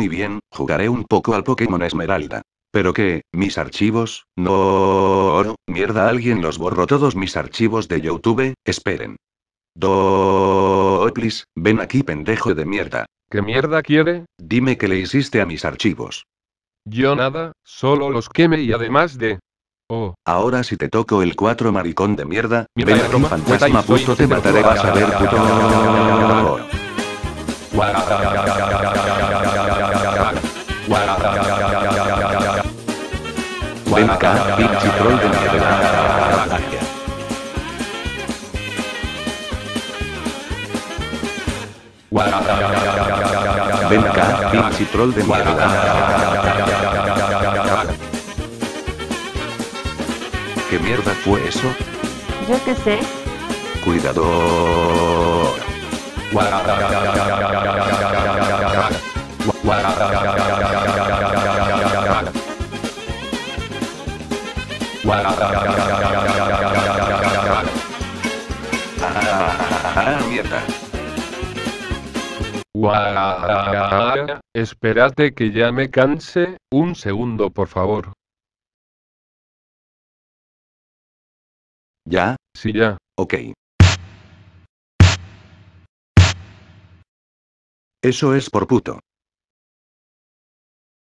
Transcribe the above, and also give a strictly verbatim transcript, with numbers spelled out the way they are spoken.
Muy bien, jugaré un poco al Pokémon Esmeralda. ¿Pero qué? ¿Mis archivos? No. Mierda, alguien los borró todos mis archivos de YouTube. Esperen. Do... Please, ven aquí, pendejo de mierda. ¿Qué mierda quiere? Dime qué le hiciste a mis archivos. Yo nada, solo los queme y además de... Oh, Ahora si te toco el cuatro, maricón de mierda, Mierda, ven es aquí, broma, fantasma, mueta y soy puto, te inocente. mataré, vas a ver, puto. Ven acá, pinche troll de mierda. Ven acá, pinche troll de mierda. ¿Qué mierda fue eso? Yo qué sé. Cuidado. Ah, mierda. Guau. Espérate que ya me canse, un segundo por favor. ¿Ya? Sí, ya. Ok. Eso es por puto.